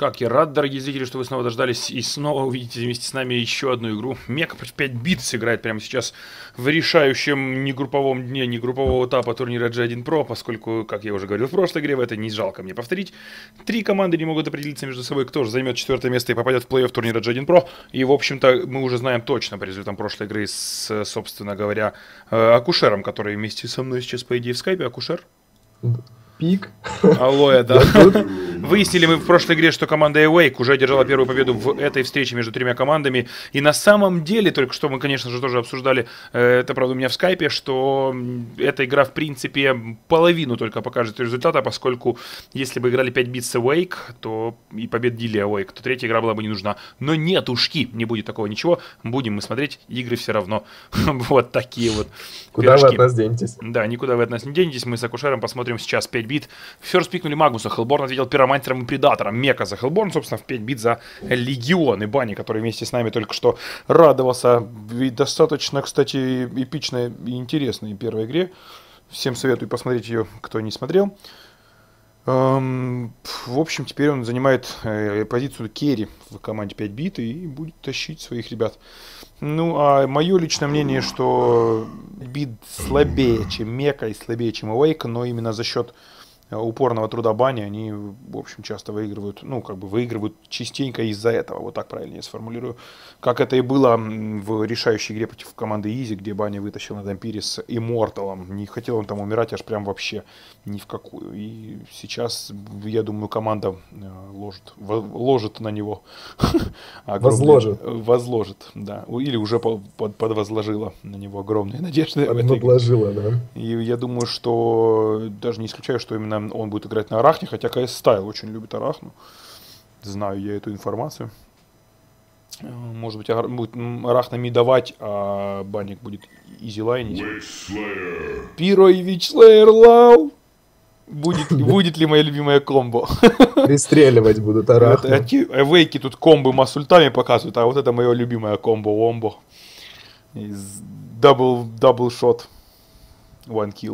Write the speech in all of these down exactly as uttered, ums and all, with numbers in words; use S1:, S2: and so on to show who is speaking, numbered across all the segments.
S1: Как я рад, дорогие зрители, что вы снова дождались и снова увидите вместе с нами еще одну игру. Мека против пять бит сыграет прямо сейчас в решающем не групповом дне, не группового этапа турнира джи один про, поскольку, как я уже говорил в прошлой игре, в этой не жалко мне повторить, три команды не могут определиться между собой, кто же займет четвертое место и попадет в плей-офф турнира джи один про. И, в общем-то, мы уже знаем точно по результатам прошлой игры с, собственно говоря, Акушером, который вместе со мной сейчас, по идее, в скайпе. Акушер?
S2: Пик.
S1: Алло, да. Выяснили мы в прошлой игре, что команда Awake уже одержала первую победу в этой встрече между тремя командами. И на самом деле, только что мы, конечно же, тоже обсуждали, это, правда, у меня в скайпе, что эта игра, в принципе, половину только покажет результата, поскольку если бы играли пять бит с Awake, то и победили Awake, то третья игра была бы не нужна. Но нет ушки, не будет такого ничего. Будем мы смотреть игры все равно. Вот такие вот
S2: Куда вы от нас денетесь?
S1: Да, никуда вы от нас не денетесь. Мы с Акушером посмотрим сейчас пять бит. Все распикнули Магнуса. Хеллборн ответил пиромантером и предатором. Мека за Хеллборн, собственно, в пять бит за Легион. И Банни, который вместе с нами только что радовался. И достаточно, кстати, эпичной и интересной первой игре. Всем советую посмотреть ее, кто не смотрел. Эм, в общем, теперь он занимает э, позицию керри в команде пять бит и будет тащить своих ребят. Ну, а мое личное мнение, что бит слабее, чем Мека и слабее, чем Awake, но именно за счет упорного труда Бани они, в общем, часто выигрывают, ну, как бы выигрывают частенько из-за этого, вот так правильно я сформулирую. Как это и было в решающей игре против команды Изи, где Бани вытащил на Дампире с Имморталом. Не хотел он там умирать аж прям вообще ни в какую. И сейчас, я думаю, команда ложит, ложит на него.
S2: Возложит.
S1: Возложит, да. Или уже под, подвозложила на него огромные надежды.
S2: Подвозложила, да.
S1: И я думаю, что даже не исключаю, что именно он будет играть на Арахне, хотя КС Стайл очень любит Арахну. Знаю я эту информацию. Может быть, будет Арахна мидовать, а Банник будет изилайнить. Пиро и Вичслеер лау. Будет, будет ли моя любимая комбо?
S2: Пристреливать будут Арахну.
S1: Эвейки тут комбы масультами показывают, а вот это мое любимое комбо-вомбо. Дабл, дабл шот. One kill.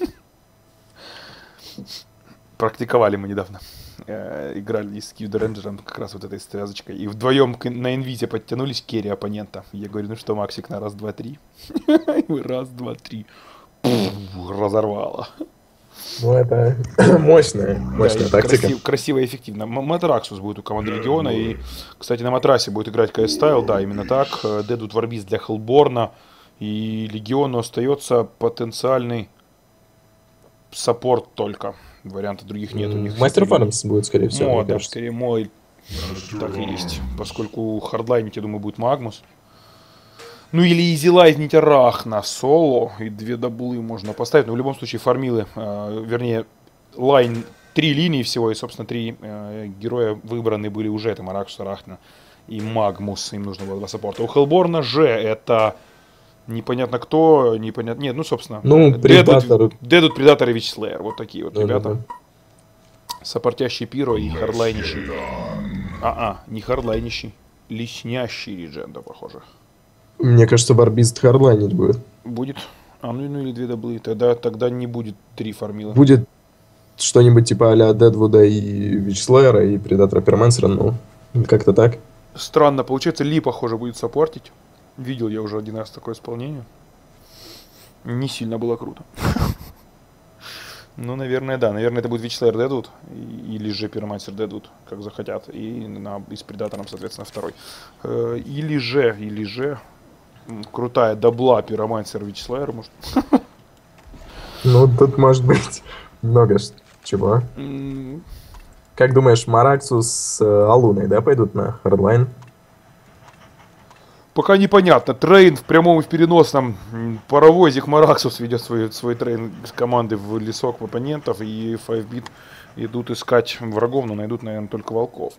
S1: Практиковали мы недавно. Э, играли с Кьюда Рейнджером как раз вот этой связочкой. И вдвоем на инвизе подтянулись керри оппонента. Я говорю, ну что, Максик, на раз, два, три. Раз, два, три. Разорвало.
S2: Ну это мощная, мощная да, тактика.
S1: Красив, красиво и эффективно. Матраксус будет у команды Легиона. И, кстати, на Матрасе будет играть КС Стайл. Да, именно так. Дедут Варбиз для Хеллборна. И Легиону остается потенциальный саппорт только. Вариантов других нет. У них
S2: Мастер Фармс будет, скорее всего.
S1: Мо, да, скорее мой. Так и есть. Поскольку хардлайнить, я думаю, будет Магнус. Ну или изилайзнить Арахна соло. И две даблы можно поставить. Но в любом случае фармилы, э, вернее, лайн, три линии всего. И, собственно, три э, героя выбраны были уже. Это Маракс, Арахна и Магмус. Им нужно было два саппорта. У Хеллборна же это... Непонятно кто, непонятно... Нет, ну, собственно...
S2: Ну, Предатор.
S1: Дедут, Предатор и Вичслеер. Вот такие вот
S2: да,
S1: ребята.
S2: Да, да.
S1: Сопортящий Пиро и хардлайнищий. А-а, не хардлайнищий. Леснящий Редженда, похоже.
S2: Мне кажется, Варбист хардлайнить будет.
S1: Будет? А, ну, ну или две даблы. Тогда, тогда не будет три фармила.
S2: Будет что-нибудь типа а-ля Дедвуда и Вичслеера и Предатора Пиромансера, ну, как-то так.
S1: Странно, получается, Ли, похоже, будет саппортить. Видел я уже один раз такое исполнение. Не сильно было круто. Ну, наверное, да. Наверное, это будет Вичслеер Дедвуд. Или же Пиромансер Дедвуд, как захотят. И, на, и с Предатором, соответственно, второй. Или же, или же... Крутая дабла Пиромансер Вичслеер, может.
S2: Ну, тут может быть много чего. Mm. Как думаешь, Мараксус с Алуной, да, пойдут на хардлайн?
S1: Пока непонятно. Трейн в прямом и в переносном. Паровозик Мараксус ведет свой, свой трейн с команды в лесок оппонентов. И пять бит идут искать врагов, но найдут, наверное, только волков.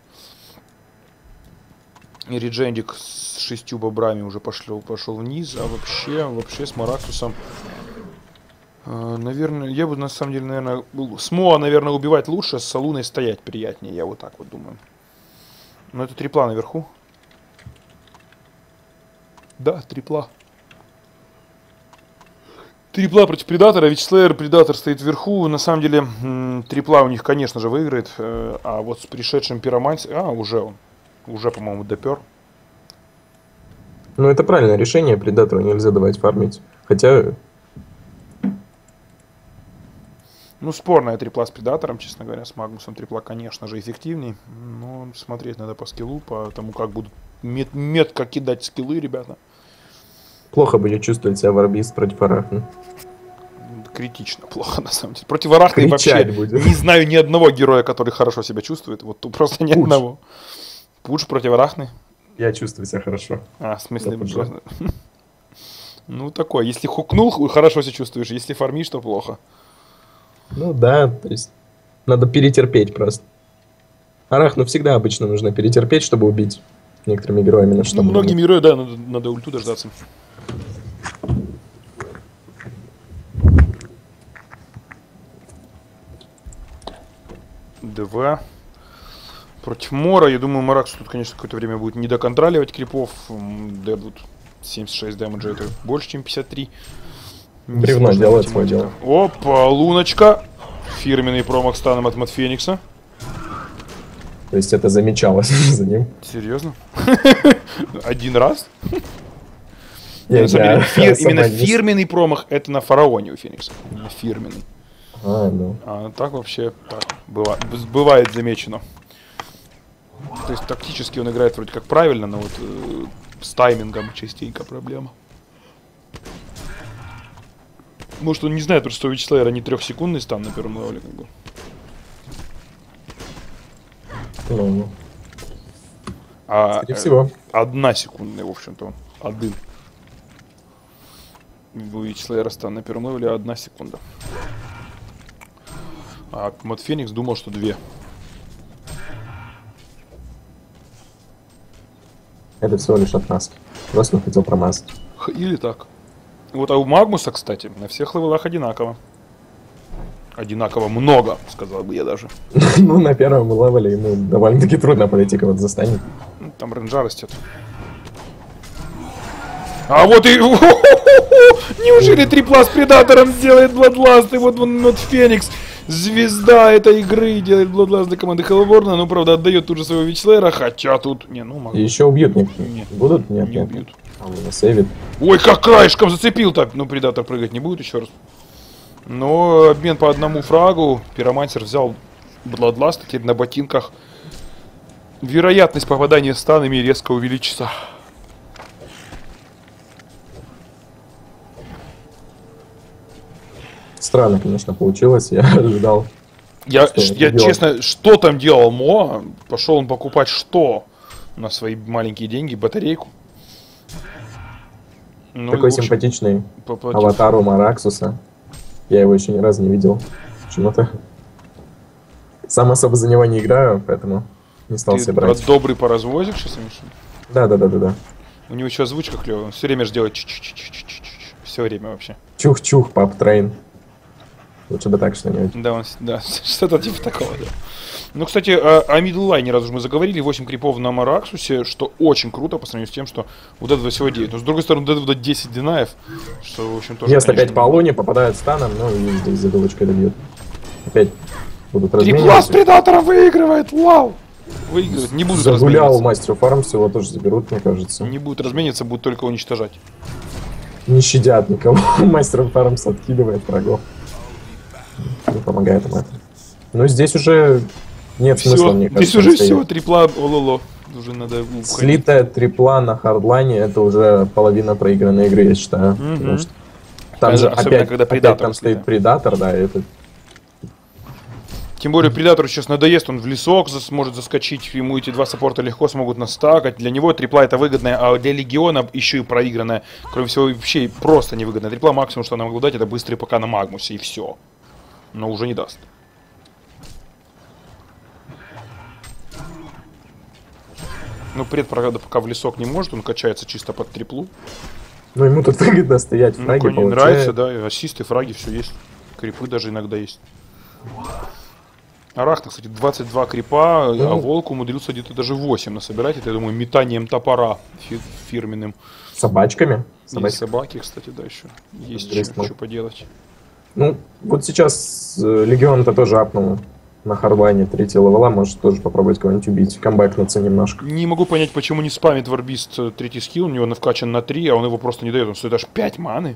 S1: И Реджендик с шестью бобрами уже пошел, пошел вниз. А вообще, вообще с Мараксусом... Э, наверное, я бы на самом деле, наверное... С Моа, наверное, убивать лучше, с Салуной стоять приятнее. Я вот так вот думаю. Но это трипла наверху. Да, трипла. Трипла против Предатора, Вичслеер, Предатор стоит вверху. На самом деле, трипла у них, конечно же, выиграет. А вот с пришедшим Пиромантием... А, уже он. Уже, по-моему, допер.
S2: Ну, это правильное решение. Предатору нельзя давать фармить. Хотя...
S1: Ну, спорная трипла с Предатором, честно говоря. С Магнусом трипла, конечно же, эффективней. Но смотреть надо по скиллу, по тому, как будут мет метко кидать скиллы, ребята.
S2: Плохо будет чувствовать себя варбист против Арахны.
S1: Критично плохо, на самом деле. Против Арахны вообще будет. Не знаю ни одного героя, который хорошо себя чувствует. Вот тут просто ни Пуш. одного. Пуш против Арахны?
S2: Я чувствую себя хорошо.
S1: А, в смысле? Просто... Ну, такой. Если хукнул, хорошо себя чувствуешь. Если фармишь, то плохо.
S2: Ну да, то есть надо перетерпеть просто. Арахну всегда обычно нужно перетерпеть, чтобы убить некоторыми героями. На что
S1: ну, многим героям, да, надо, надо ульту дождаться. Два. Против Мора, я думаю, Маракс тут, конечно, какое-то время будет не доконтроливать крипов. Дедвуд семьдесят шесть дэмэджа, это больше, чем пятьдесят три.
S2: Бревно делает свое дело.
S1: Опа, луночка. Фирменный промах станом от Мат Феникса.
S2: То есть это замечалось за ним.
S1: Серьезно? Один раз? Именно фирменный промах это на фараоне у Феникса. Именно фирменный.
S2: А, ну.
S1: А так вообще так, бывает, бывает замечено. То есть тактически он играет вроде как правильно, но вот э, с таймингом частенько проблема. Может он не знает, просто у Вичслеера не трехсекундный стан на первом левеле, как бы.
S2: Ну,
S1: а,
S2: скорее всего.
S1: Одна секундная, в общем-то, он. Один. У Вичслеера стан на первом левеле одна секунда. А Мат Феникс думал, что две.
S2: Это всего лишь отмазки. Просто он хотел промазать.
S1: Или так. Вот, а у Магмуса, кстати, на всех левелах одинаково. Одинаково много, сказал бы я даже.
S2: Ну, на первом левеле ему довольно-таки трудно подойти, кого-то застанет.
S1: Там рейнджа растет. А вот и... Неужели трипла с Предатором сделает Бладласт? И вот он, Мат Феникс, звезда этой игры, делает Бладласт для команды Хеллборна. Ну, правда, отдает тут же своего Вичслеера, хотя тут... Не, ну, могу.
S2: И еще убьют, нет?
S1: Нет.
S2: Будут? Нет,
S1: не
S2: нет.
S1: убьют.
S2: А он его сейвит.
S1: Ой, как краешком зацепил-то! Ну, Предатор прыгать не будет еще раз. Но обмен по одному фрагу. Пиромантер взял Бладласт, теперь на ботинках. Вероятность попадания станами резко увеличится.
S2: Странно, конечно, получилось. Я ожидал.
S1: Я, я честно, что там делал Мо? Пошел он покупать что? На свои маленькие деньги, батарейку. Ну,
S2: такой
S1: общем,
S2: симпатичный
S1: поплатился.
S2: аватар у Мараксуса. Я его еще ни разу не видел. Почему-то. Сам особо за него не играю, поэтому не стал
S1: Ты
S2: себе брать.
S1: добрый поразвозик сейчас, Миша?
S2: Да, да, да, да, да.
S1: У него еще озвучка клевая. Он все время же делает все время вообще.
S2: Чух-чух, пап-трейн. Лучше бы так что-нибудь.
S1: Да, он, да, что-то типа такого, да. Ну, кстати, о, о мидлайне, раз уж мы заговорили, восемь крипов на Мараксусе, что очень круто по сравнению с тем, что у Дедвуда всего девять. Но, с другой стороны, у Дедвуда десять динаев, что, в общем, тоже...
S2: Если опять по луне попадают станом, ну и здесь загулочкой добьют. Опять будут размениваться.
S1: Трипла с Предатором выигрывает, вау! Выигрывает, не будут
S2: Загулял
S1: размениваться.
S2: Мастер Фарм, его тоже заберут, мне кажется.
S1: Не будут размениваться, будут только уничтожать.
S2: Не щадят никого. Мастер Фарм откидывает врагов. Не помогает им это. Ну, здесь уже нет
S1: Все,
S2: смысла, мне кажется.
S1: здесь уже все, трипла, ололо. Уже надо уходить.
S2: Слитая трипла на хардлайне — это уже половина проигранной игры, я считаю. Mm-hmm. Потому что там же опять, когда опять там стоит Предатор, да, это...
S1: Тем более Предатору сейчас надоест, он в лесок сможет заскочить, ему эти два саппорта легко смогут настакать. Для него трипла это выгодная, а для Легиона еще и проигранная. Кроме всего, вообще просто невыгодная. Трипла максимум, что она могла дать, это быстрый ПК на Магмусе, и все. Но уже не даст. Ну, пред, правда, пока в лесок не может, он качается чисто под триплу.
S2: Ну, ему тут выгодно стоять, фраги
S1: ну, получает. Нравится, да, и ассисты, фраги, все есть. Крипы даже иногда есть. Арахна, кстати, двадцать два крипа,
S2: Ну.
S1: а Волк умудрился где-то даже восемь насобирать. Это, я думаю, метанием топора фи- фирменным.
S2: Собачками.
S1: И
S2: Собачки.
S1: собаки, кстати, да, еще есть что,
S2: Рискнул.
S1: что поделать.
S2: Ну, вот сейчас э, Легион-то тоже апнул на хардлайне третьего левела, может тоже попробовать кого-нибудь убить, камбэкнуться немножко.
S1: Не могу понять, почему не спамит Варбист э, третий скилл, у него он вкачан на три, а он его просто не дает. Он стоит аж пять маны.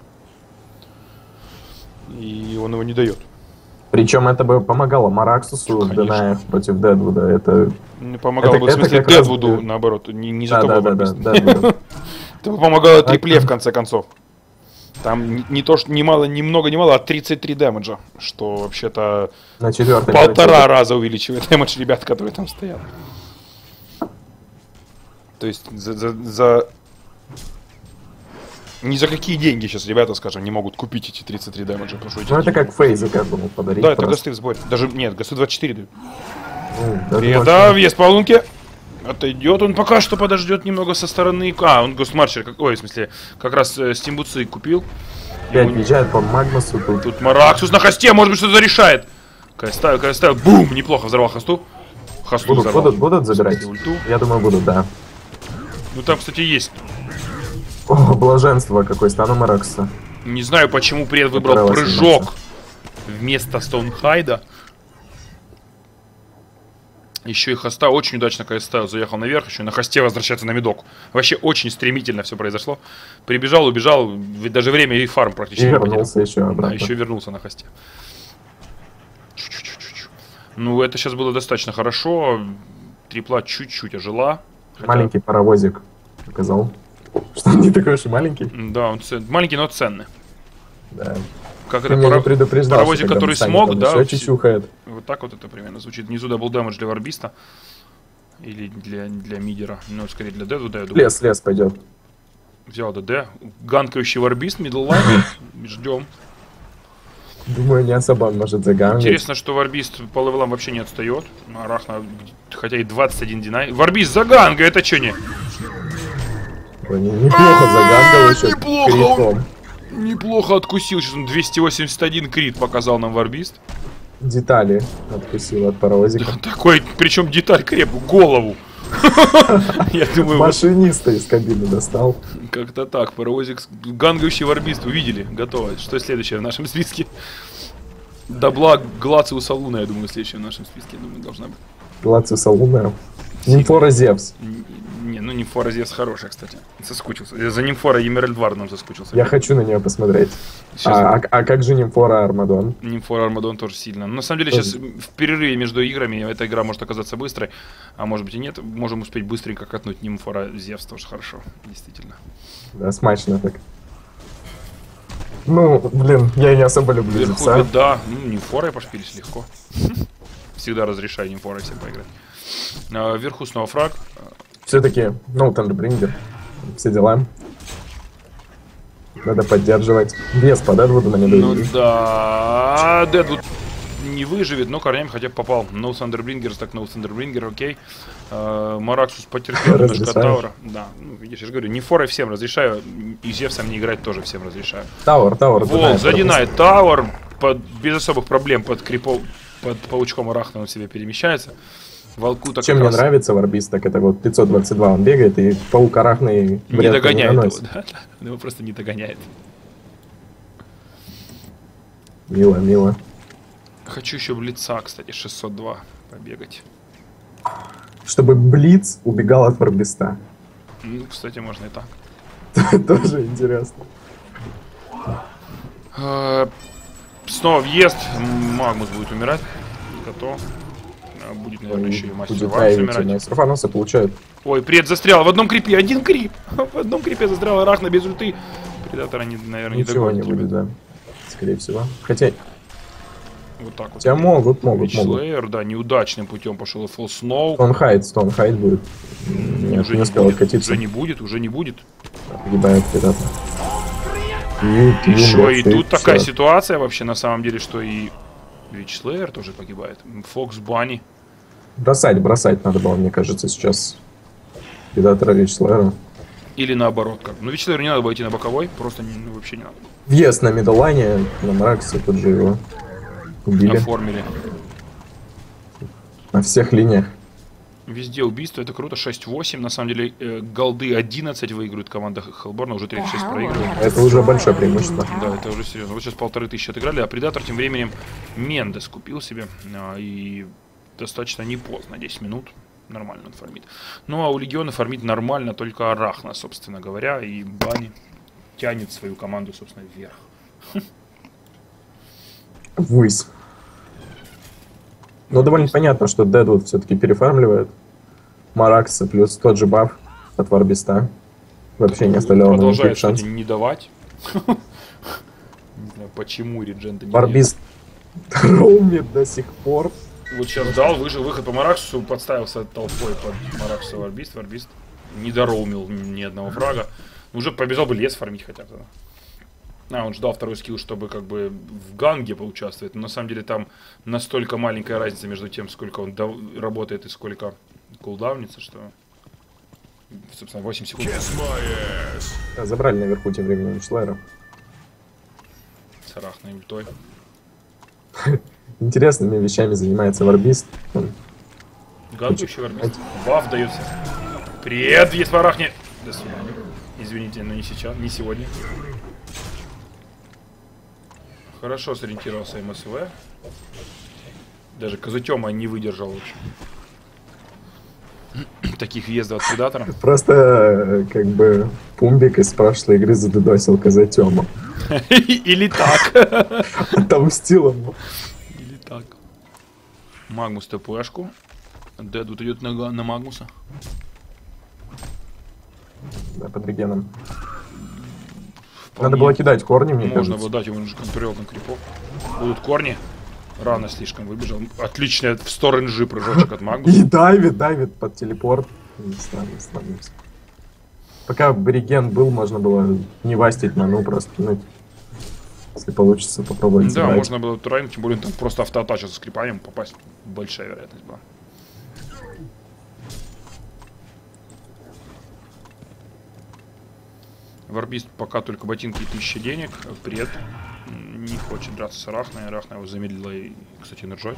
S1: И он его не дает.
S2: Причем это бы помогало Мараксусу в
S1: Конечно.
S2: Денаях против Дедвуда. Это...
S1: Не помогало
S2: Это-
S1: бы, в
S2: это
S1: смысле,
S2: как раз
S1: Дедвуду,
S2: будет.
S1: наоборот, не, не за
S2: Да,
S1: тобой
S2: да, да, да,
S1: Варбист.
S2: Дедвуду.
S1: Это бы помогало трипле, в конце концов. Там не, не то, что немало, ни много, ни мало, а тридцать три дэмэджа. Что вообще-то
S2: На четвертом
S1: полтора раза увеличивает дэмэдж ребят, которые там стоят. То есть за, за, за... Ни за какие деньги сейчас ребята, скажем, не могут купить эти тридцать три дэмэджа. Потому что эти
S2: Ну это
S1: деньги-
S2: как фейзы, как бы, ну, подарить.
S1: Да, это
S2: просто.
S1: гасты в сборе. Даже, нет, гасты двадцать четыре дают.
S2: Ну, даже
S1: Привет,
S2: больше.
S1: да, въезд по лунке. Отойдет, он пока что подождет немного со стороны. А, он Гостмарчер, как... ой, в смысле, как раз э, Стимбуци купил.
S2: Опять
S1: Ему-
S2: въезжает по Магнусу тут.
S1: Тут Мараксус на хосте, может быть, что-то решает. Ставил, когда ставил, бум, неплохо взорвал хосту. Хосту
S2: Будут,
S1: взорвал.
S2: будут, будут забирать?
S1: Кстати, ульту.
S2: Я думаю, будут, да.
S1: Ну там, кстати, есть.
S2: О, блаженство какой стану Маракса.
S1: Не знаю, почему пред выбрал
S2: Понравилось
S1: прыжок вместо Стоунхайда. Еще и хоста очень удачно, когда ставил, заехал наверх, еще и на хосте возвращается на медок. Вообще очень стремительно все произошло. Прибежал, убежал, ведь даже время и фарм
S2: И
S1: практически не потерял.
S2: вернулся еще
S1: Да,
S2: обратно.
S1: еще вернулся на хосте. Чу-чу-чу-чу-чу. Ну, это сейчас было достаточно хорошо. Трипла чуть-чуть ожила. Хотя-
S2: Маленький паровозик показал, что он не такой уж и маленький.
S1: Да, он цен- маленький, но ценный.
S2: Да.
S1: Как
S2: Ты
S1: это
S2: меня
S1: пара-
S2: не предупреждал,
S1: паровозик,
S2: что когда
S1: который
S2: Саня
S1: смог,
S2: там
S1: да?
S2: еще
S1: все-
S2: чучухает.
S1: Вот так вот это примерно звучит. Внизу дабл дэмэдж для варбиста. Или для, для мидера. Ну, скорее для Дедвуда, я думаю.
S2: Лес, лес пойдет.
S1: Взял ДД. Ганкающий варбист, мидллайн. Ждем.
S2: Думаю, не особо он может загангать.
S1: Интересно, что варбист по левелам вообще не отстает. Арахна, хотя и двадцать один динай. Варбист за ганга, это что не?
S2: Ой, не- Неплохо загангал еще
S1: неплохо.
S2: критом.
S1: Неплохо откусил. Сейчас он двести восемьдесят один крит показал нам варбист.
S2: Детали откусил от паровозика.
S1: Такой, причем деталь крепкую, голову. Я думаю, вот
S2: Машиниста из кабины достал.
S1: как-то так. Паровозик, с- гангающий варбист, увидели, готово. Что следующее в нашем списке? Дабла Глациуса Луна, я думаю, следующее в нашем списке, я думаю, должна быть.
S2: Лациуса Луна. Нимфора Зевс.
S1: Н- Не, ну Нимфора Зевс хорошая, кстати. Соскучился. Я за Нимфора Емеральдварном соскучился.
S2: Я хочу на нее посмотреть.
S1: Сейчас
S2: А, а- а как же Нимфора Армадон?
S1: Нимфора Армадон тоже сильно. Но на самом деле
S2: Тоже.
S1: сейчас в перерыве между играми эта игра может оказаться быстрой, а может быть и нет. Можем успеть быстренько катнуть Нимфора Зевс, тоже хорошо, действительно.
S2: Да, смачно так. Ну, блин, я не особо люблю
S1: Вверху
S2: Зевса.
S1: беда. Ну, Нимфорой пошпились легко. Всегда разрешаю Нимфорой всем поиграть. А, Вверху снова фраг.
S2: Все-таки, ну, Тандербрингер. Все дела. Надо поддерживать. Вес по Дедвуду на
S1: Ну
S2: недоверие.
S1: да, Дедвуд не выживет, но корнями хотя бы попал. No Thunderbringer, так No Thunderbringer, окей. А, Мараксус потерпел немножко от
S2: Разрешаешь?
S1: Таура. Да, ну видишь, я же говорю, Нимфорой всем разрешаю, и Зевсом не играть тоже всем разрешаю.
S2: Тауэр, Тауэр.
S1: Волк задинает Тауэр, под, без особых проблем под крипом, под паучком Арахна он себе перемещается. Волку так
S2: Чем
S1: как
S2: мне
S1: раз
S2: нравится варбист, так это вот пятьсот двадцать два он бегает, и паук арахный
S1: не
S2: вряд ли
S1: догоняет его,
S2: наносит.
S1: да, да, он его просто не догоняет.
S2: Мило, мило.
S1: Хочу еще Блица, кстати, шестьсот два побегать.
S2: Чтобы Блиц убегал от варбиста.
S1: Ну, кстати, можно и так.
S2: Тоже интересно.
S1: Э, Снова въезд. Магмус будет умирать. Готов. А, Будет, наверное, еще и мастер
S2: Будет
S1: Варс
S2: наивить,
S1: умирать.
S2: мастер Фаноса получает.
S1: Ой, пред застрял в одном крипе. Один крип. В одном крипе застрял Арахна без ульты. Предатора, не, наверное, не
S2: Ничего не
S1: догонит.
S2: будет, да. Скорее всего. Хотя,
S1: Вот так вот.
S2: тебя могут, могут, могут.
S1: Вичслеер, да, неудачным путем пошел и Фолл Сноу.
S2: Стоунхайд, Стоунхайд будет. Нет,
S1: Уже
S2: не
S1: не
S2: успел
S1: будет,
S2: откатиться.
S1: уже не будет, уже не будет.
S2: Погибает когда-то. И,
S1: Еще и
S2: умрет,
S1: тут такая
S2: всё.
S1: ситуация вообще на самом деле, что и Вичслеер тоже погибает. Фокс Банни.
S2: Бросать, бросать надо было, мне кажется, сейчас. Предатора Вичслера.
S1: Или наоборот как. Ну Вичслееру не надо было идти на боковой, просто не- ну, вообще не надо.
S2: Въезд на мидолайне, на Мараксе, тут же его убили.
S1: Оформили.
S2: На всех линиях.
S1: Везде убийство, это круто. шесть восемь. На самом деле, э, голды одиннадцать выигрывает команда Хеллборна, уже тридцать шесть проигрывает.
S2: Это уже большое преимущество.
S1: Да, это уже серьезно. Вот сейчас полторы тысячи отыграли, а Предатор тем временем Мендес купил себе. А, и достаточно не поздно, десять минут. Нормально он фармит. Ну, а у Легиона фармит нормально только Арахна, собственно говоря. И Бани тянет свою команду, собственно, вверх.
S2: Ввысь. Но довольно понятно, что Дэдвуд все-таки перефармливает. Маракса плюс тот же баф от Варбиста. Вообще не оставлял ему никаких
S1: Продолжает,
S2: шансов.
S1: не давать. Не знаю, почему Реджента не дает.
S2: Варбист роумит до сих пор.
S1: Вот сейчас дал, выжил выход по Мараксусу, подставился толпой под Мараксуса Варбист. Варбист не дороумил ни одного фрага. Уже побежал бы лес фармить хотя бы. А, он ждал второй скилл, чтобы как бы в ганге поучаствовать. Но на самом деле там настолько маленькая разница между тем, сколько он работает и сколько кулдаунится, что... Собственно, восемь секунд.
S2: Да, забрали наверху тем временем Шлайра.
S1: С Арахной ультой.
S2: Интересными вещами занимается Варбист. Он...
S1: Гангующий Варбист. Баф дается. Привет, есть в Арахне. До свидания. Извините, но не сейчас, не сегодня. Хорошо сориентировался МСВ. Даже Казутема не выдержал лучше. Таких въездов от Предатора.
S2: Просто как бы Пумбик из прошлой игры задудосил Казатему.
S1: Или так.
S2: Отомстил ему.
S1: Или так. Магнус ТПшку. Дэдвуд идет на, на Магнуса.
S2: Да, под регеном. Надо было кидать корни, мне
S1: Можно
S2: кажется.
S1: было дать, ему уже контролировал на крипов. Будут корни. Рано слишком выбежал. Отличный в сторону жи прыжочек от Магнуса.
S2: И давит, давит под телепорт. Не знаю, не знаю. Пока реген был, можно было не вастить ману, просто кинуть. Если получится, попробовать
S1: Да,
S2: забрать.
S1: можно было турайм, тем более там просто автоатача со скрипанием попасть. Большая вероятность была. Варбист пока только ботинки и тысяча денег. Пред не хочет драться с Арахной. Арахна его замедлила и, кстати, нержать.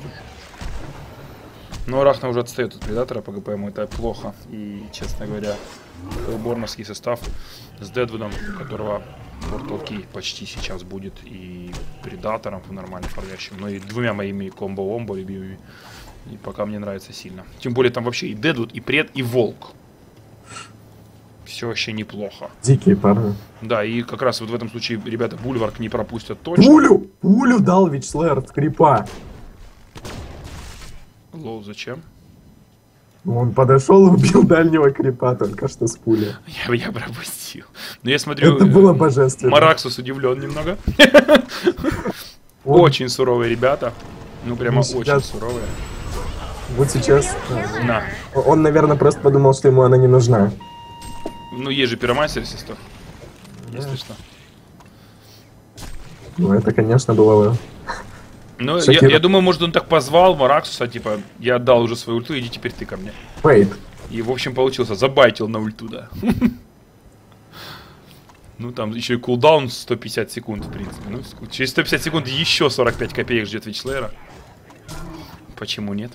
S1: Но Арахна уже отстает от Предатора по ГПМу. Это плохо. И, честно говоря, борновский состав с Дэдвудом, у которого Portal Key почти сейчас будет, и Предатором нормально фармящим, но и двумя моими комбо-омбо любимыми. И пока мне нравится сильно. Тем более там вообще и Дэдвуд, и Пред, и Волк. Все вообще неплохо.
S2: Дикие парни.
S1: Да, и как раз вот в этом случае ребята Бульварк не пропустят точно.
S2: Пулю! Пулю дал Вичслэр от крипа.
S1: Лоу, зачем?
S2: Он подошел и убил дальнего крипа только что с пули.
S1: Я, я пропустил. Но я смотрю,
S2: Это было божественно.
S1: Мараксус удивлен немного.
S2: Он-
S1: Очень суровые ребята. Ну прямо
S2: Ну,
S1: очень
S2: сейчас-
S1: суровые.
S2: Вот сейчас...
S1: На.
S2: Он, наверное, просто подумал, что ему она не нужна.
S1: Ну есть же пиромастер, если что. Если что.
S2: Ну, это, конечно, было бы...
S1: Ну, я,
S2: Шокиру-
S1: я думаю, может, он так позвал Мараксуса, типа, я отдал уже свою ульту, иди теперь ты ко мне.
S2: Вейт.
S1: И, в общем, получился, забайтил на ульту, да. Ну, там еще и кулдаун сто пятьдесят секунд, в принципе. Ну, через сто пятьдесят секунд еще сорок пять копеек ждет Вичслэра. Почему нет?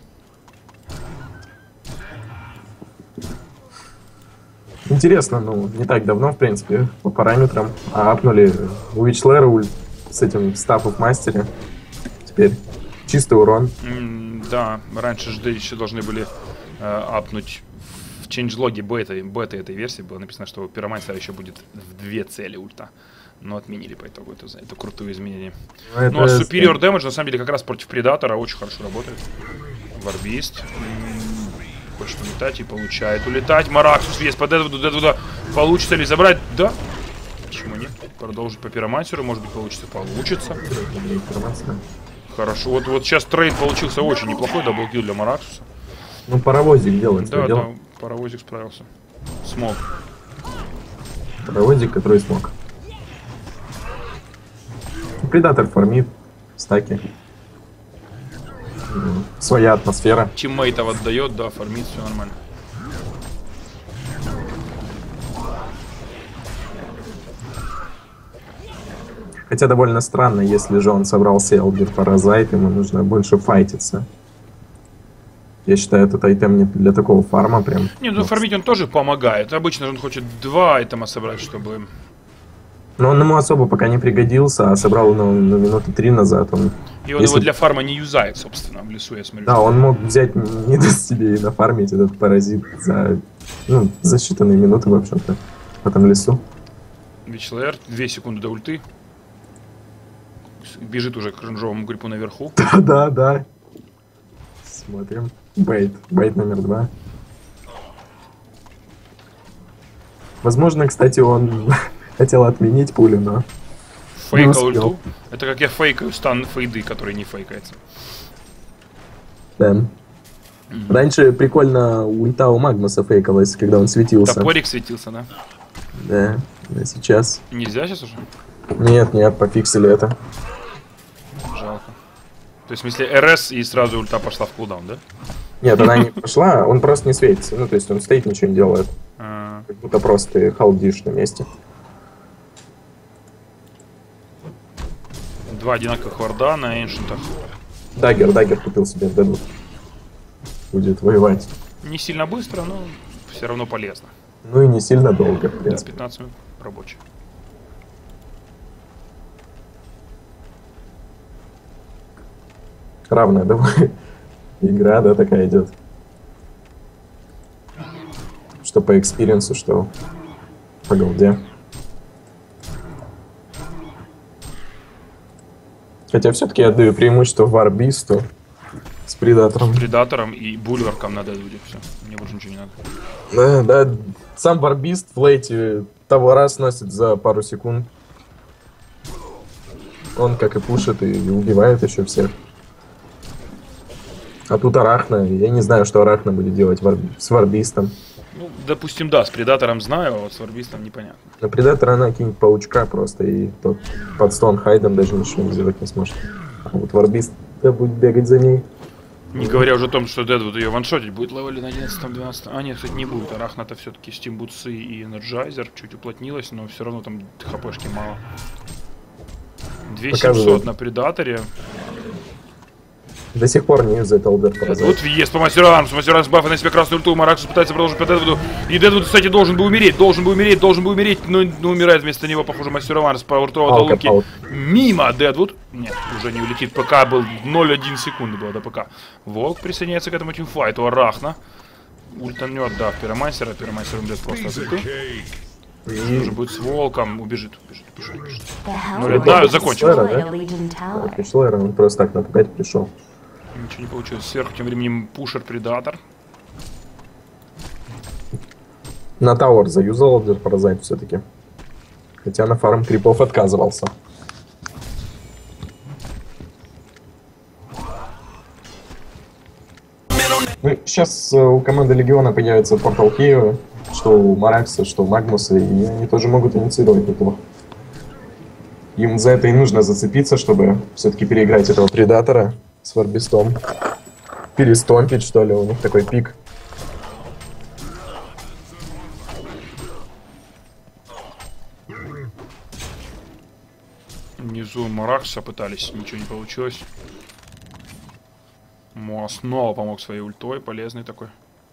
S2: Интересно, ну, не так давно, в принципе, по параметрам. А апнули у Вичслэра ульт с этим стафом в мастере. Теперь чистый урон.
S1: М, да, раньше же еще должны были э, апнуть в чейнджлоге бета, бета этой версии было написано, что у пиромастера еще будет в две цели ульта. Но отменили по итогу это, это крутое изменение.
S2: Ну,
S1: Ну а
S2: это-
S1: Superior Damage на самом деле как раз против Предатора очень хорошо работает. Варбист. М, Хочет улетать и получает улетать. Мараксус вес по Дэдвуду. Дэдвуда получится ли забрать? Да. Почему нет? Продолжить по пиромансеру. Может быть получится. Получится.
S2: Информация.
S1: Хорошо. Вот, вот сейчас трейд получился очень неплохой. Даблкил для Мараксуса.
S2: Ну, паровозик делает
S1: Да,
S2: свое
S1: да,
S2: дело.
S1: паровозик справился. Смог.
S2: Паровозик, который смог. Предатор фармит. Стаки. М, Своя атмосфера.
S1: Тиммейтов отдает, да, фармит, все нормально.
S2: Хотя довольно странно, если же он собрался Элдер Паразайт, ему нужно больше файтиться. Я считаю, этот айтем не для такого фарма прям.
S1: Не, ну фармить он тоже помогает. Обычно он хочет два айтема собрать, чтобы...
S2: Но он ему особо пока не пригодился, а собрал его на, на минуты три назад. Он...
S1: И он
S2: Если...
S1: его для фарма не юзает, собственно, в лесу, я смотрю.
S2: Да, он мог взять, не даст себе и нафармить этот паразит за, ну, за считанные минуты, в общем-то, в этом лесу.
S1: Вичлэр, две секунды до ульты. Бежит уже к кринжовому гриппу наверху.
S2: Да, да, да. Смотрим. Бейт. Бейт номер два. Возможно, кстати, он хотел отменить пулю, но...
S1: Фейкал ульту. Это как я фейкаю стан фейды, который не фейкается.
S2: Да. Mm-hmm. Раньше прикольно ульта у Магнуса фейкалась, когда он светился.
S1: Топорик светился, да?
S2: Да, а сейчас...
S1: Нельзя сейчас уже?
S2: Нет, нет, пофиксили это.
S1: Жалко. То есть, в смысле, РС и сразу ульта пошла в кулдаун, да?
S2: Нет, она не пошла, он просто не светится. Ну, то есть он стоит, ничего не делает. А-а-а. Как будто просто ты халдишь на месте.
S1: Два одинаковых варда на эншентах.
S2: Даггер, Даггер купил себе в Дэдвуд. Будет воевать.
S1: Не сильно быстро, но все равно полезно.
S2: Ну и не сильно долго, в принципе.
S1: Да, пятнадцать минут рабочий.
S2: Равная давай игра, да, такая идет. Что по экспириенсу, что по голде. Хотя все-таки я отдаю преимущество Варбисту с Предатором.
S1: С Предатором и Бульварком надо будет все. Мне больше ничего не надо.
S2: Да, да. Сам Варбист в лейте того раз носит за пару секунд. Он как и пушит, и убивает еще всех. А тут Арахна. Я не знаю, что Арахна будет делать вар... с Варбистом.
S1: Ну, допустим, да, с Предатором знаю, а вот с Варбистом непонятно.
S2: На Предатора она кинет паучка просто, и тот под Стоунхайдом даже ничего сделать не сможет. А вот Варбист да, будет бегать за ней.
S1: Не говоря уже о том, что Дэдвуд ее ваншотить будет левели на одиннадцатом-двенадцатом. А нет, кстати, не будет. Арахна-то все-таки стимбутсы и энерджайзер чуть уплотнилась, но все равно там хпшки мало. две тысячи семьсот на Предаторе.
S2: До сих пор не юзает Элдер Паразайт.
S1: Вот въезд по Мастеру Армс. Мастер Армс бафа на себя красную ульту. Мараксус пытается продолжить по Дэдвуду. И Дэдвуд, кстати, должен был умереть. Должен был умереть, должен был умереть. Но, но умирает вместо него, похоже, Мастер Армс по уртовой луки. Мимо Дэдвуд. Нет, уже не улетит. ПК был ноль целых одна секунды было до ПК. Волк присоединяется к этому тимфайту. Арахна. Ультанет, да, в Пиромастера. Пиромастер умрет просто от ульты. И уже будет с волком. Убежит, убежит, убежит, убежит. Ну, да, закончил.
S2: Да, пришел, он просто так напугать пришел.
S1: Ничего не получилось. Сверху тем временем пушер Предатор.
S2: На Тауэр заюзал Элдер Паразайт все-таки. Хотя на фарм крипов отказывался. Ну, сейчас у команды Легиона появится портал Киева, что у Маракса, что у Магнуса, и они тоже могут инициировать неплохо. Им за это и нужно зацепиться, чтобы все-таки переиграть этого Предатора с Варбистом. Перестомпить, что ли, у них такой пик.
S1: Внизу Маракса пытались, ничего не получилось. Моа снова помог своей ультой, полезный такой.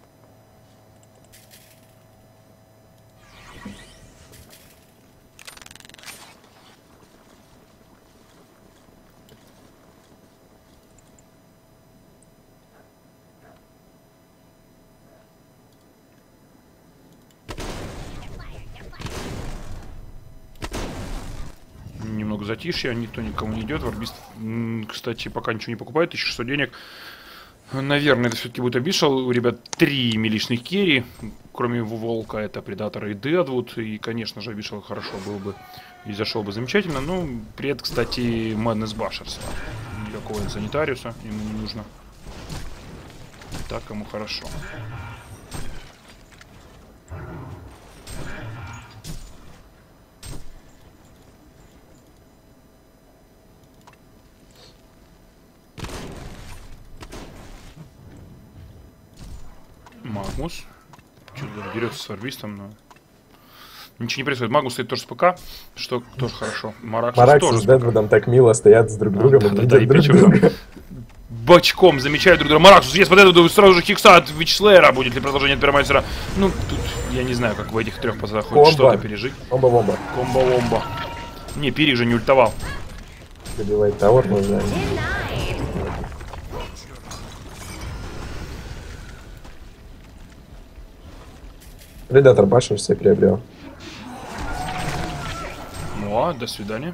S1: Немного затишья, никто никому не идет. Варбист, кстати, пока ничего не покупает, тысяча шестьсот денег. Наверное, это все-таки будет обишал. У ребят три милишных керри, кроме Волка, это Предатор и Дэдвуд. И, конечно же, обишал хорошо был бы и зашел бы замечательно. Но пред, кстати, Madness Bashers. Никакого санитариуса ему не нужно. Так ему хорошо. Магнус. Что-то дерется с Варбистом, но... Ничего не происходит. Магнус стоит тоже с ПК, что тоже хорошо. Мараксус,
S2: Мараксус
S1: тоже
S2: с Дэдвудом так мило стоят с друг другом.
S1: А, да, да, да, и причем бочком замечают друг друга. Мараксус, есть под это сразу же хикса от Вичслеера. Будет ли продолжение от Пиромастера? Ну, тут я не знаю, как в этих трех пацанах хоть что-то пережить.
S2: Комбо-бомба.
S1: Комбо-бомба. Не, Пирик же не ультовал.
S2: Добивает тавер, можно. Предатор башню все приобрел.
S1: О, до свидания.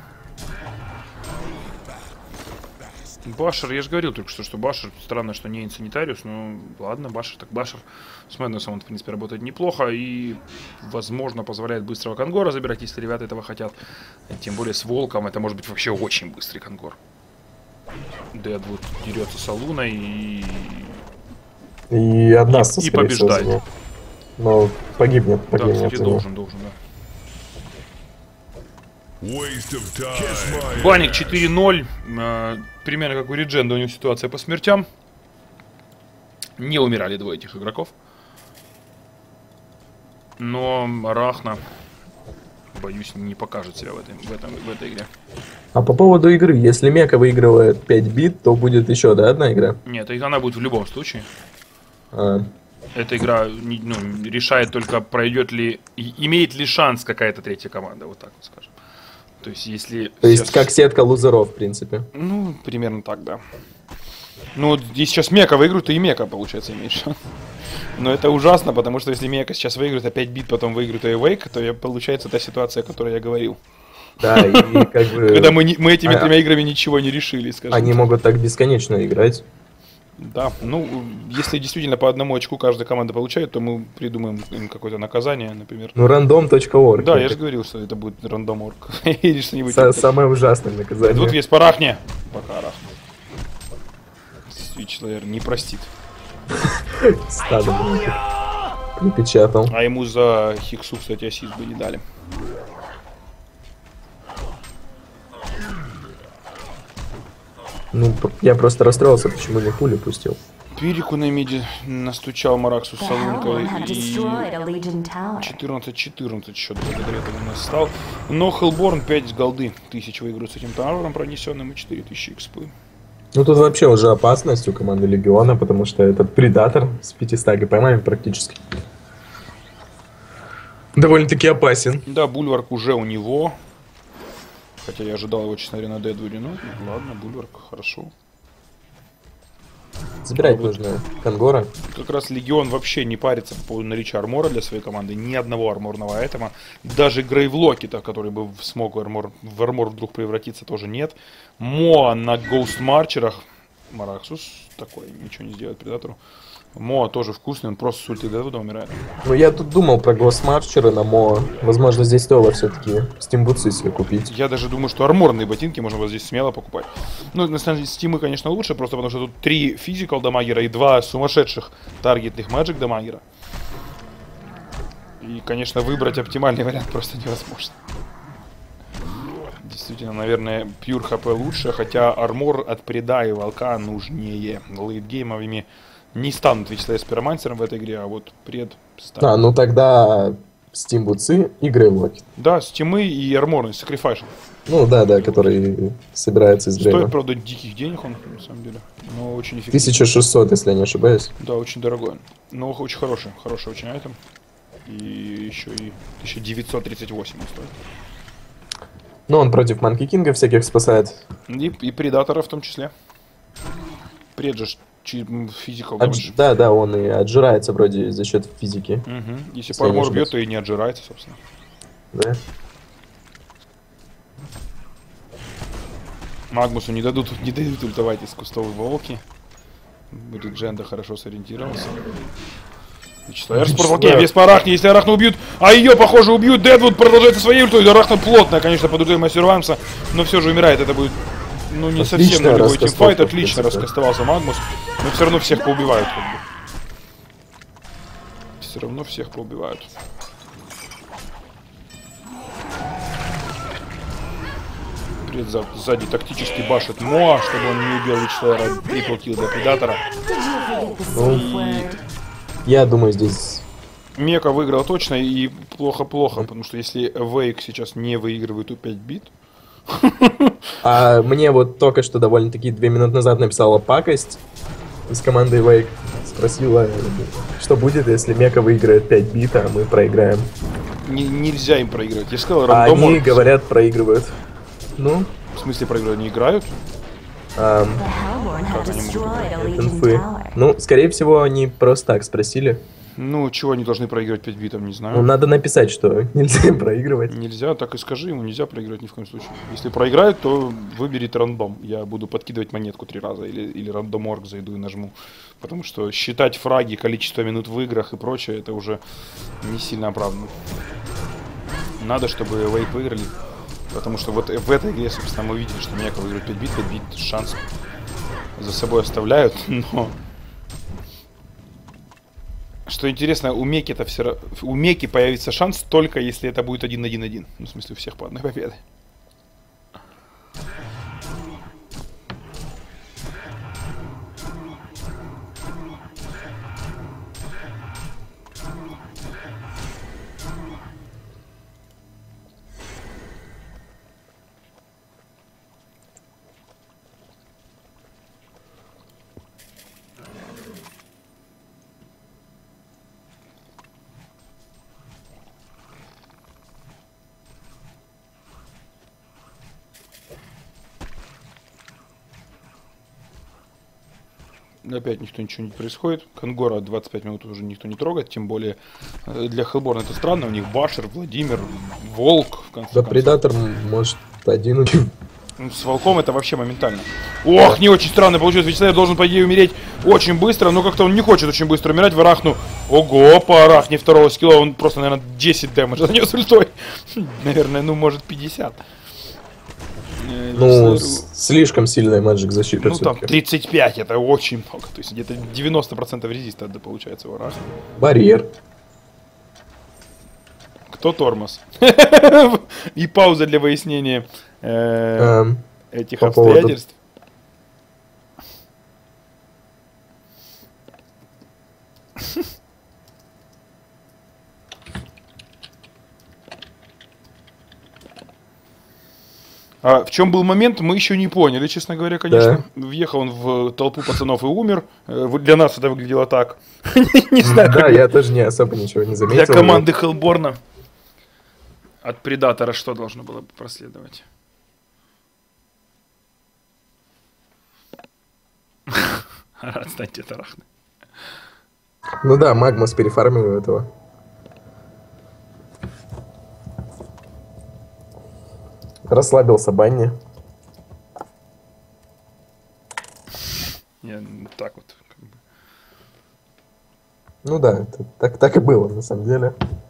S1: Башер, я же говорил только что, что Башер, странно, что не Инсанитариус, но ладно, Башер так Башер. С Мэднесом он, в принципе, работает неплохо и, возможно, позволяет быстрого конгора забирать, если ребята этого хотят. Тем более с Волком это может быть вообще очень быстрый конгор. Дэдвуд дерется с Алуной и...
S2: И одна
S1: и, и побеждает.
S2: Но погибнет, погибнет.
S1: Да, кстати, должен, должен, да. Банник четыре ноль, э, примерно как у Редженда, у него ситуация по смертям. Не умирали двое этих игроков. Но Арахна, боюсь, не покажет себя в, этой, в, этом, в этой игре.
S2: А по поводу игры, если Мека выигрывает пять бит, то будет еще, да, одна игра?
S1: Нет, она будет в любом случае.
S2: А.
S1: Эта игра ну, решает только, пройдет ли, имеет ли шанс какая-то третья команда, вот так вот скажем. То есть, если...
S2: То есть, сейчас... как сетка лузеров, в принципе.
S1: Ну, примерно так, да. Ну, вот если сейчас Мека выиграют, то и Мека, получается, имеет шанс. Но это ужасно, потому что если Мека сейчас выиграет, а пять бит потом выиграет Эйвейк, то получается та ситуация, о которой я говорил.
S2: Да, и как бы...
S1: Когда мы, не, мы этими а, тремя играми ничего не решили, скажем.
S2: Они так. могут так бесконечно играть.
S1: Да, ну, если действительно по одному очку каждая команда получает, то мы придумаем им какое-то наказание, например.
S2: Ну, рандом точка орг.
S1: Да, я же говорил, что это будет рандом точка орг. Или что-нибудь.
S2: Самое ужасное наказание.
S1: Тут есть Парахне. Пока Арахне. Свитчлэр не простит.
S2: Стадо припечатал.
S1: А ему за Хиксу, кстати, ассист бы не дали.
S2: Ну, я просто расстроился, почему не пули пустил.
S1: Пирику на миде настучал Мараксу с Салункой и четырнадцать четырнадцать счет благодаря этому у нас стал. Но Хеллборн пять голды, тысяч выиграют с этим товаром пронесенным и четыре тысячи экспы.
S2: Ну тут вообще уже опасность у команды Легиона, потому что этот предатор с пятистами гпмами практически довольно-таки опасен.
S1: Да, Бульварк уже у него. Хотя я ожидал его, честно говоря, на Дэдвуде. Ну, ладно, Бульварк, хорошо.
S2: Забирать а нужно вот Конгора.
S1: Как раз Легион вообще не парится по поводу наличия армора для своей команды. Ни одного арморного айтема. Даже Грейвлокета, который бы смог в армор, в армор вдруг превратиться, тоже нет. Моа на Гоустмарчерах. Мараксус такой, ничего не сделает предатору. Моа тоже вкусный, он просто с ульты Дэдвуда умирает.
S2: Ну я тут думал про Гоустмарчеры на Моа. Возможно, здесь стоило все-таки стимбутсы себе купить.
S1: Я даже думаю, что арморные ботинки можно вот здесь смело покупать. Ну, на самом деле, стимы, конечно, лучше, просто потому что тут три физикал дамагера и два сумасшедших таргетных маджик дамагера. И, конечно, выбрать оптимальный вариант просто невозможно. Действительно, наверное, пьюр хп лучше, хотя армор от преда и волка нужнее. Лейтгеймовыми не станут Вичслеер с Пиромансером в этой игре, а вот пред станет.
S2: А, ну тогда стимбутсы и Грейвлоки.
S1: Да, стимы и арморный, сакрифайшн.
S2: Ну да, да, который собирается из Грейва.
S1: Стоит, правда, диких денег он, на самом деле, но очень эффективный.
S2: тысяча шестьсот, если я не ошибаюсь.
S1: Да, очень дорогой. Но очень хороший, хороший очень айтем. И еще и тысяча девятьсот тридцать восемь он стоит.
S2: Ну, он против Манки Кинга всяких спасает.
S1: И, и Предатора в том числе. Преджешь физикал.
S2: Отж... Да, да, он и отжирается вроде за счет физики.
S1: Угу. Если по армору бьет, то и не отжирается, собственно.
S2: Да.
S1: Магмусу не дадут, не дадут ультовать из кустов волки. Редженда хорошо сориентировался. Вичслеер с порталки, без Арахни, если Арахну убьют, а ее, похоже, убьют, Дэдвуд продолжает своей ультой, Арахна плотно, конечно, под ультой Мастер Вамса, но все же умирает, это будет, ну, не отлично совсем нулевой тимфайт, отлично раскастовался Магмус, но все равно всех поубивают, как бы. Все равно всех поубивают. Пред сзади тактически башит Моа, чтобы он не убил Вичслеера, трипл килл для Предатора.
S2: И... Я думаю, здесь...
S1: Мека выиграл точно, и плохо-плохо, потому что если Вейк сейчас не выигрывает у пять бит,
S2: А мне вот только что довольно-таки две минуты назад написала пакость из команды Wake. Спросила, что будет, если Мека выиграет пять бит, а мы проиграем.
S1: Не, нельзя им проиграть. Я же сказал,
S2: А
S1: рандом.
S2: они, говорят, проигрывают. Ну?
S1: В смысле проигрывают? Они играют?
S2: Um,
S1: Как они могут?
S2: инфы. Ну, скорее всего, они просто так спросили.
S1: Ну, чего они должны проигрывать пять битом, не знаю.
S2: Ну, надо написать, что нельзя им проигрывать.
S1: Нельзя, так и скажи ему, нельзя проиграть ни в коем случае. Если проиграют, то выберите рандом. Я буду подкидывать монетку три раза или, или рандом.орг зайду и нажму. Потому что считать фраги, количество минут в играх и прочее, это уже не сильно оправдано. Надо, чтобы Wake выиграли. Потому что вот в этой игре, собственно, мы видели, что Мека выиграет пять бит, пять бит шанс за собой оставляют, но... Что интересно, у Меки это все равно... У Меки появится шанс только если это будет один-один-один. Ну, в смысле, у всех по одной победе. Опять никто ничего не происходит. Конгора двадцать пять минут уже никто не трогает. Тем более для Хеллборна это странно. У них Башер, Владимир, Волк. В конце
S2: да,
S1: концов.
S2: Предатор может один убить.
S1: Ну, с Волком это вообще моментально. Ох, не очень странно получилось. Вячеслав должен, по идее, умереть очень быстро. Но как-то он не хочет очень быстро умирать. В Арахну. Ого, по Арахне второго скилла. Он просто, наверное, десять дэмэджа нанес ультой. Наверное, ну, может, пятьдесят.
S2: Ну, слишком сильная маджик защита.
S1: Ну, там тридцать пять, это очень много. То есть где-то девяносто процентов резиста получается у Арахна.
S2: Барьер.
S1: Кто тормоз? И пауза для выяснения этих обстоятельств. А в чем был момент, мы еще не поняли, честно говоря, конечно. Да. Въехал он в толпу пацанов и умер. Для нас это выглядело так. Не знаю.
S2: Да, я тоже не особо ничего не заметил.
S1: Для команды Хеллборна от Предатора что должно было бы проследовать? Отстаньте от Арахны.
S2: Ну да, Магмус перефармил этого. Расслабился Банни.
S1: Я так вот. Как бы.
S2: Ну да, это, так, так и было, на самом деле.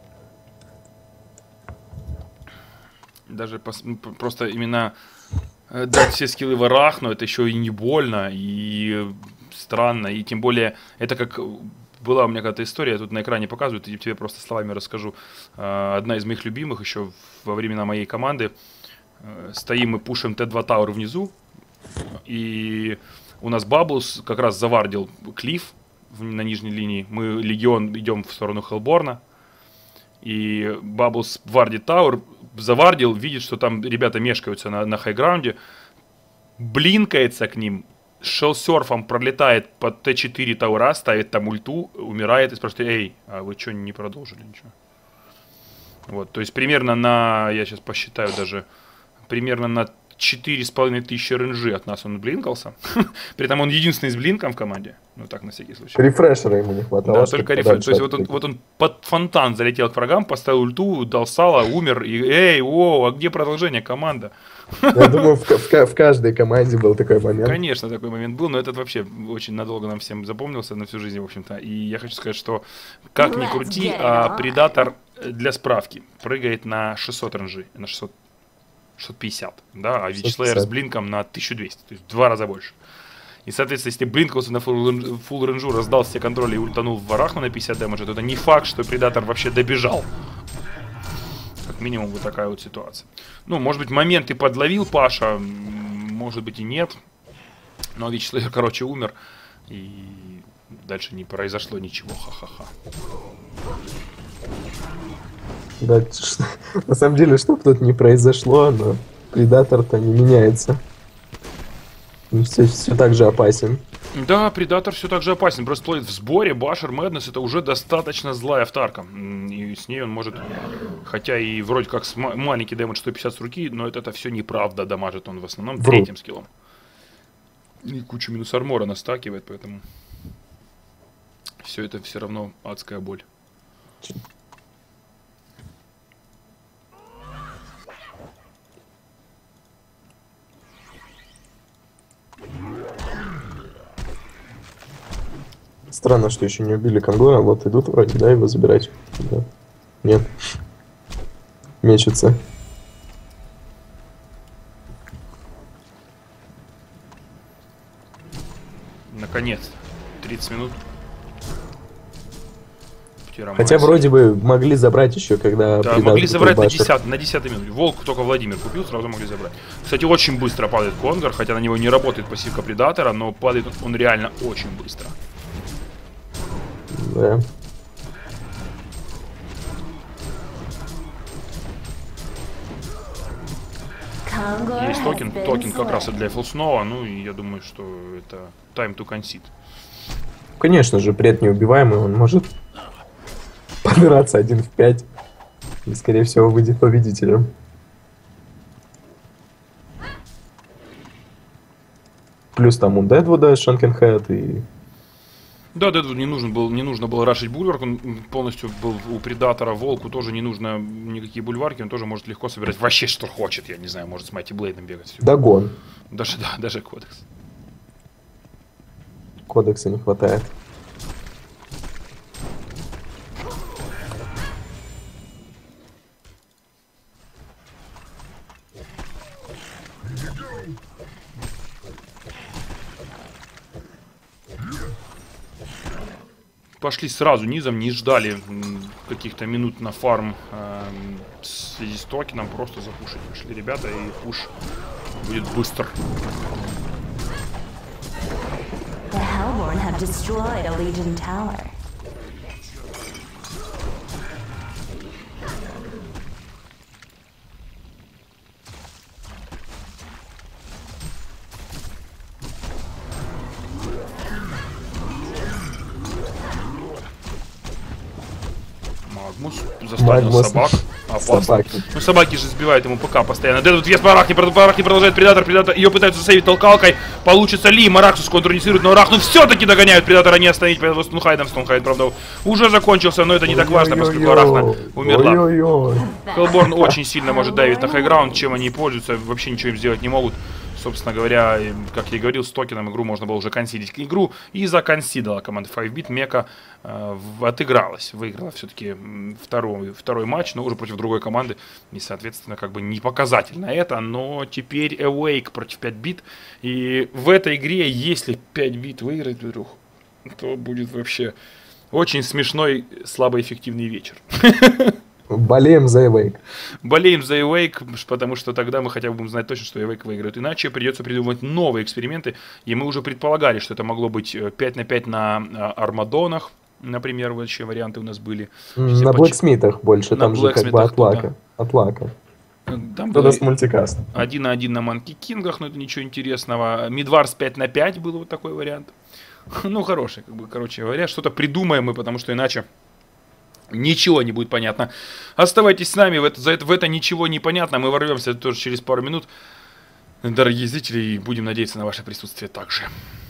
S1: Даже пос, просто именно дать все скиллы в Арахну, это еще и не больно, и странно, и тем более, это как... Была у меня какая-то история, я тут на экране показываю, и тебе просто словами расскажу. Одна из моих любимых еще во времена моей команды. Стоим и пушим Т два Тауэр внизу, и у нас Баблс как раз завардил Клифф на нижней линии. Мы Легион идем в сторону Хеллборна, и Баблс вардит Тауэр, завардил, видит, что там ребята мешкаются на, на хайграунде, блинкается к ним, шелсерфом пролетает под Т четыре Таура, ставит там ульту, умирает и спрашивает: эй, а вы что, не продолжили ничего? Вот, то есть примерно на, я сейчас посчитаю даже, примерно на четыре с половиной тысячи ренжи от нас он блинкался. При этом он единственный с блинком в команде. Ну так, на всякий случай.
S2: Рефрешера ему не хватало.
S1: Да, только рефрешер. То есть вот он, вот он под фонтан залетел к врагам, поставил ульту, дал сало, умер. И эй, о, а где продолжение, команда?
S2: Я думаю, в, в, в каждой команде был такой момент.
S1: Конечно, такой момент был, но этот вообще очень надолго нам всем запомнился, на всю жизнь, в общем-то. И я хочу сказать, что как ни крути, а Предатор, для справки, прыгает на шестьсот ренжи, на шестьсот шестьсот пятьдесят, да, а Вичслеер с блинком на тысячу двести, то есть в два раза больше. И, соответственно, если блинкался на фулл ренжу, раздал все контроли и ультанул в Арахну на пятьдесят дэмэджа, то это не факт, что Предатор вообще добежал. Как минимум вот такая вот ситуация. Ну, может быть, момент и подловил Паша, может быть и нет. Но Вичслеер, короче, умер, и дальше не произошло ничего, ха-ха-ха.
S2: Да, что, на самом деле, что бы тут не произошло, но Предатор-то не меняется. Он все, все так же опасен.
S1: Да, Предатор все так же опасен. Брестплейт в сборе, Башер, Мэднесс — это уже достаточно злая автарка. И с ней он может, хотя и вроде как с маленький дэмэдж сто пятьдесят с руки, но это, это все неправда. Дамажит он в основном
S2: Вру.
S1: третьим скиллом. И кучу минус армора настакивает, поэтому все это все равно адская боль.
S2: Странно, что еще не убили Конгора. Вот идут вроде, да, его забирать. Да. Нет. Мечется.
S1: Наконец-то. тридцать минут.
S2: Хотя вроде бы могли забрать еще, когда...
S1: Да, могли забрать на, десят, на десятой минуте. Волк только Владимир купил, сразу могли забрать. Кстати, очень быстро падает Конгор, хотя на него не работает пассивка Предатора, но падает он реально очень быстро.
S2: Да.
S1: Есть токен, токен как раз и для Филснова, ну и я думаю, что это time to concede.
S2: Конечно же, пред неубиваемый, он может подраться один в пять и, скорее всего, выйдет победителем. Плюс там у Дедвуда Шанкенхед и...
S1: Да, Дедвуд не нужен был, не нужно было рашить бульварк, он полностью был у Предатора, Волку тоже не нужно никакие бульварки, он тоже может легко собирать вообще что хочет, я не знаю, может с Майти Блейдом бегать. Все.
S2: Догон.
S1: Даже, да, даже кодекс.
S2: Кодекса не хватает.
S1: Пошли сразу низом, не ждали каких-то минут на фарм э, в связи с токеном, просто запушить пошли ребята, и пуш будет быстр.
S3: The Hellborn have destroyed a Legion tower.
S1: Магмус заставил
S2: Магмус.
S1: собак. Опасно.
S2: Собаки.
S1: Ну собаки же сбивают ему ПК постоянно. Дедвуд вес по Арахне, по Арахне продолжает Предатор, Предатор, ее пытаются засейвить толкалкой. Получится ли? Мараксус контруницирует, но Арахну все-таки догоняют. Предатора не остановить, поэтому Стунхайдом. Стунхайд, правда, уже закончился, но это не так важно, поскольку Арахна умерла.
S2: Ой-ой-ой.
S1: Хеллборн очень сильно может давить на хайграунд, чем они пользуются, вообще ничего им сделать не могут. Собственно говоря, как я и говорил, с токеном игру можно было уже консидить игру. И законсидила команда пять бит. Мека э, отыгралась, выиграла все-таки второй, второй матч, но уже против другой команды. И, соответственно, как бы не показательно это. Но теперь Awake против пять бит. И в этой игре, если пять бит выиграет вдруг, то будет вообще очень смешной, слабоэффективный вечер.
S2: Болеем за Awake.
S1: Болеем за Awake, потому что тогда мы хотя бы будем знать точно, что Awake выиграет. Иначе придется придумывать новые эксперименты. И мы уже предполагали, что это могло быть пять на пять на Армадонах. Например, вообще варианты у нас были.
S2: На Блэксмитах больше,
S1: на
S2: там же как бы от лака. От лака.
S1: Там
S2: Тогда
S1: было
S2: с мультикаст.
S1: один на один на Манки Кингах, но это ничего интересного. Мидварс пять на пять был вот такой вариант. Ну, хороший, как бы, короче говоря, что-то придумаем мы, потому что иначе ничего не будет понятно. Оставайтесь с нами, в это, за это, в это ничего не понятно. Мы ворвемся тоже через пару минут, дорогие зрители, и будем надеяться на ваше присутствие также.